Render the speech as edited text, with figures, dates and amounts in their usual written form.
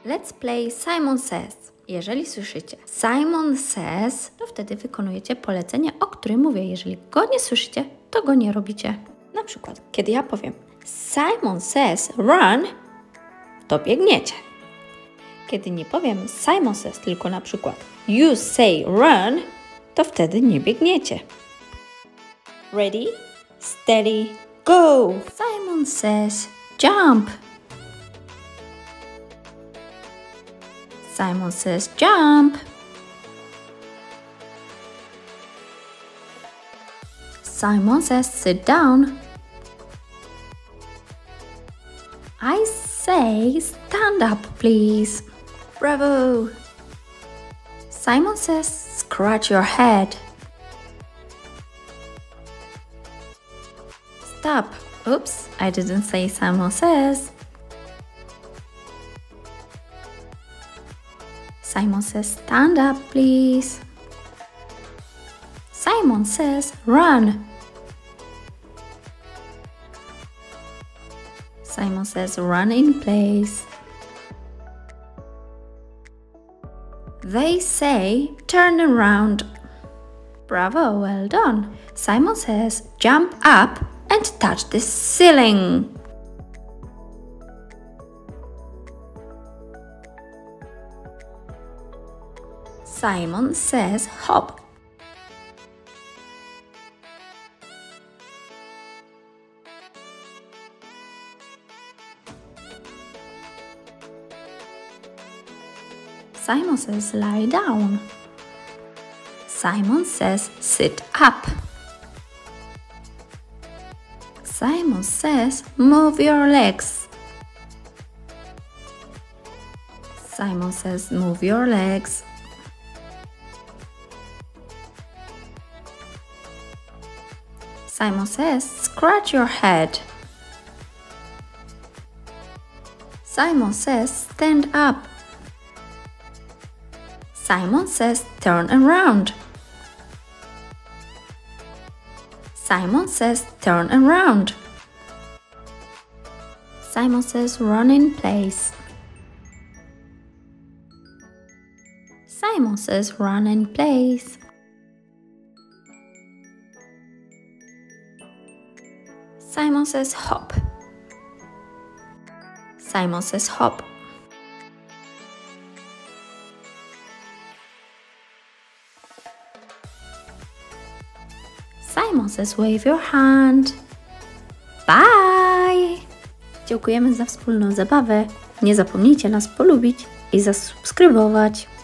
Let's play Simon Says. Jeżeli słyszycie Simon Says, to wtedy wykonujecie polecenie, o którym mówię. Jeżeli go nie słyszycie, to go nie robicie. Na przykład, kiedy ja powiem Simon says run, to biegniecie. Kiedy nie powiem Simon says, tylko na przykład you say run, to wtedy nie biegniecie. Ready, steady, go! Simon says jump. Simon says jump. Simon says sit down. I say stand up, please. Bravo! Simon says scratch your head. Stop. Oops, I didn't say Simon says. Simon says stand up, please. Simon says run. Simon says run in place. They say turn around. Bravo, well done. Simon says jump up and touch the ceiling. Simon says hop. Simon says lie down. Simon says sit up. Simon says move your legs. Simon says move your legs. Simon says scratch your head. Simon says stand up. Simon says turn around. Simon says turn around. Simon says run in place. Simon says run in place. Simon says hop. Simon says hop. Simon says wave your hand. Bye! Dziękujemy za wspólną zabawę. Nie zapomnijcie nas polubić i zasubskrybować.